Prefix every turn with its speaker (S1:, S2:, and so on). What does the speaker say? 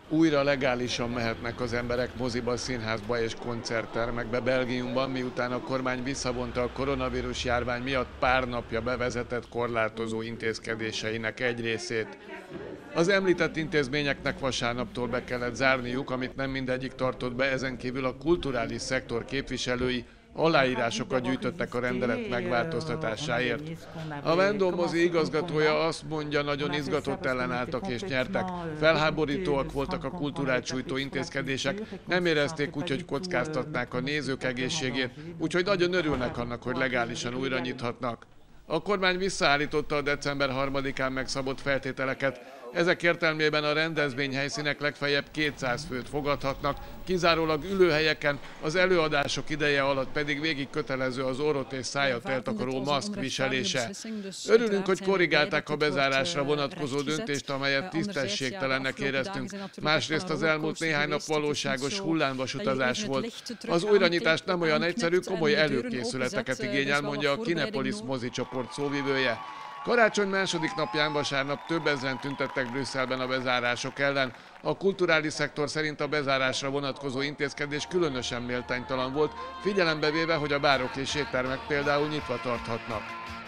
S1: Újra legálisan mehetnek az emberek moziba, színházba és koncerttermekbe Belgiumban, miután a kormány visszavonta a koronavírus járvány miatt pár napja bevezetett korlátozó intézkedéseinek egy részét. Az említett intézményeknek vasárnaptól be kellett zárniuk, amit nem mindegyik tartott be, ezen kívül a kulturális szektor képviselői aláírásokat gyűjtöttek a rendelet megváltoztatásáért. A Vendôme mozi igazgatója azt mondja, nagyon izgatott ellenálltak és nyertek. Felháborítóak voltak a kultúrát sújtó intézkedések, nem érezték úgy, hogy kockáztatnák a nézők egészségét, úgyhogy nagyon örülnek annak, hogy legálisan újra nyithatnak. A kormány visszaállította a december 3-án megszabott feltételeket. Ezek értelmében a rendezvényhelyszínek legfeljebb 200 főt fogadhatnak, kizárólag ülőhelyeken, az előadások ideje alatt pedig végig kötelező az orrot és szájat eltakaró maszk viselése. Örülünk, hogy korrigálták a bezárásra vonatkozó döntést, amelyet tisztességtelennek éreztünk. Másrészt az elmúlt néhány nap valóságos hullámvasutazás volt. Az újranyitás nem olyan egyszerű, komoly előkészületeket igényel, mondja a Kinepolis mozicsoport szóvivője. Karácsony második napján vasárnap több ezren tüntettek Brüsszelben a bezárások ellen. A kulturális szektor szerint a bezárásra vonatkozó intézkedés különösen méltánytalan volt, figyelembe véve, hogy a bárok és éttermek például nyitva tarthatnak.